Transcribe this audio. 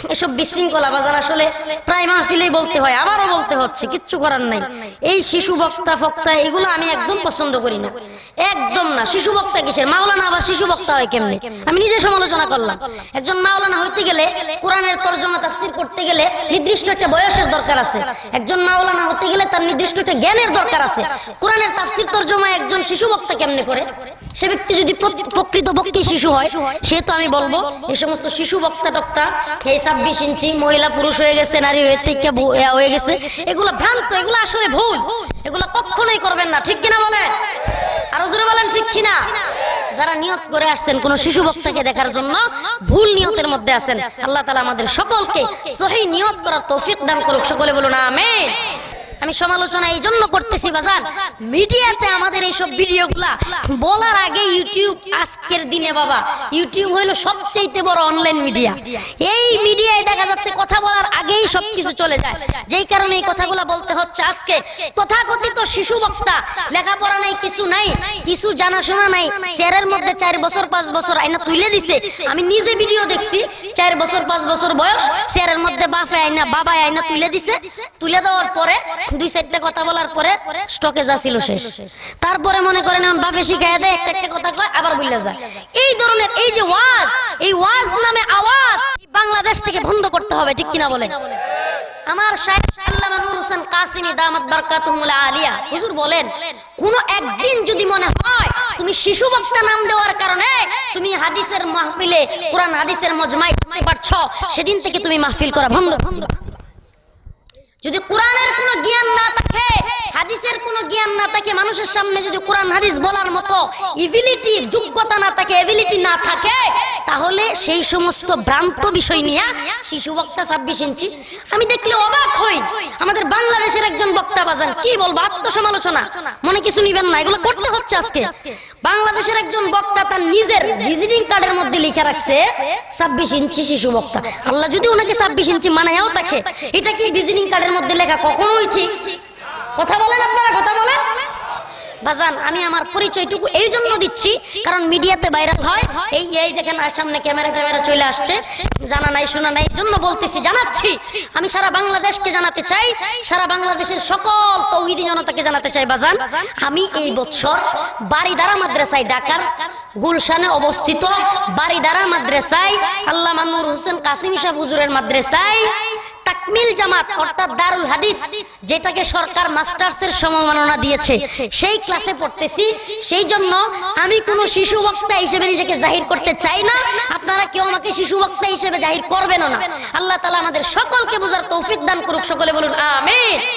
এসব বিশৃঙ্খলা বাজার আসলে প্রায় মাহফিলেই বলতে হয়, আবারও বলতে হচ্ছে, কিচ্ছু করার নাই। এই শিশু বক্তা ফক্তা এগুলো আমি একদম পছন্দ করি না, একদম না। শিশু বক্তা কিসের? মাওলানা আবার শিশু বক্তা হয় কেমনে? আমি নিজে সমালোচনা করলাম। একজন মাওলানা হইতে গেলে, কোরআনের তরজমা তাফসীর করতে গেলে নির্দিষ্ট একটা বয়সের দরকার আছে। একজন মাওলানা হতে গেলে তার নির্দিষ্ট একটা জ্ঞানের দরকার আছে। কোরআনের তাফসীর তরজমা একজন শিশু বক্তা কেমনে করে? সে ব্যক্তি যদি প্রকৃত পক্ষে শিশু হয়, সে তো আমি বলবো এই সমস্ত শিশু বক্তা টক্তা, এই 26 ইঞ্চি মহিলা পুরুষ হয়ে গেছে, নারী হয়ে গেছে, এগুলো ভ্রান্ত, এগুলো আসলে ভুল, এগুলো কখনোই করবেন না। ঠিক কিনা বলেন? আরো জোরে বলেন ঠিক কিনা? যারা নিয়ত করে আসছেন কোন শিশু বক্তাকে দেখার জন্য, ভুল নিয়তের মধ্যে আছেন। আল্লাহ তাআলা আমাদের সকলকে সহিহ নিয়ত করার তৌফিক দান করুক। সকলে বলুন আমিন। আমি সমালোচনা এই জন্য করতেছি বাজান, মিডিয়াতে আমাদের এইসব ভিডিওগুলা বলার আগে ইউটিউব, আজকের দিনে বাবা ইউটিউব হইলো সবচেয়ে বড় অনলাইন মিডিয়া। এই মিডিয়ায় দেখা যাচ্ছে কথা বলার আগেই সবকিছু চলে যায়, যেই কারণে এই কথাগুলা বলতে হচ্ছে। আজকে তথাকথিত শিশু বক্তা, লেখাপড়া নাই, কিছু নাই, কিছু জানাশোনা নাই, চেয়ারের মধ্যে 4 বছর 5 বছর আইনা তুলে দিছে। আমি নিজে ভিডিও দেখছি, 4 বছর 5 বছর বয়স, চেয়ারের মধ্যে বাপে আইনা বাবা আইনা তুলে দিছে। তুলে দেওয়ার পরে 2-4টা কথা বলার পরে স্টকে যা ছিল শেষ। তারপরে মনে করেন এখন বাপে শিখায় দেয়, একটা কথা কয় আবার ভুলে যায়। এই ধরনের এই যে ওয়াজ, এই ওয়াজ নামে আওয়াজ বাংলাদেশ থেকে বন্ধ করতে হবে। ঠিক কিনা বলেন? আমার শাইখ আল্লামা নূর হোসেন কাসিমি দামাত বারাকাতুহুল আলিয়া হুজুর বলেন, কোন একদিন যদি মনে হয় তুমি শিশু বক্তা নাম দেওয়ার কারণে তুমি হাদিসের মাহফিলে, কোরআন হাদিসের মজমায় পারছো, সেদিন থেকে তুমি মাহফিল করা বন্ধ। যদি কোরআনের কোনো জ্ঞান না থাকে, হাদিসের কোনো জ্ঞান না থাকে, মানুষের সামনে যদি কোরআন হাদিস বলার মতো এবিলিটি, যোগ্যতা না থাকে, এবিলিটি না থাকে, তাহলে সেই সমস্ত ভ্রান্ত বিষয় নিয়ে শিশু বক্তা 26 ইঞ্চি আমি দেখলে অবাক হই। আমাদের বাংলাদেশের একজন বক্তা বাজান, কি বলবো, আত্মসমালোচনা, মনে কিছু নিবেন না, এগুলো করতে হচ্ছে আজকে। বাংলাদেশের একজন বক্তা তার নিজের ভিজিটিং কার্ডের মধ্যে লিখে রাখছে 26 ইঞ্চি শিশু বক্তা। আল্লাহ যদি ওনাকে 26 ইঞ্চি মানায়ও থাকে, এটা কি ভিজিটিং কার্ডের মধ্যে লেখা কখনোই ঠিক? কথা বলেন আপনারা, কথা বলেন বাজান। আমি আমার পরিচয়টুকু এই জন্য দিচ্ছি কারণ মিডিয়াতে ভাইরাল হয়, এই দেখেন সামনে ক্যামেরা চলে আসছে, জানা নাই শোনা নাই, এই জন্য বলতেছি, জানাচ্ছি। আমি সারা বাংলাদেশকে জানাতে চাই, সারা বাংলাদেশের সকল তৌহিদি জনতাকে জানাতে চাই বাজান, আমি এই বছর বাড়িদারা মাদ্রাসায়, ঢাকার গুলশানে অবস্থিত বাড়িদারা মাদ্রাসায়, আল্লামা নূর হোসেন কাসিমি সাহেব হুজুরের মাদ্রাসায় তাকমিল জামাত অর্থাৎ দারুল হাদিস, যেটাকে সরকার মাস্টার্সের সম্মাননা দিয়েছে, সেই ক্লাসে পড়তেছি। সেই জন্য আমি কোনো শিশু বক্তা হিসেবে নিজেকে জাহির করতে চাই না, আপনারা কেউ আমাকে শিশু বক্তা হিসেবে জাহির করবেন না। আল্লাহ তাআলা আমাদের সকলকে বোঝার তৌফিক দান করুক। সকলে বলুন আমিন।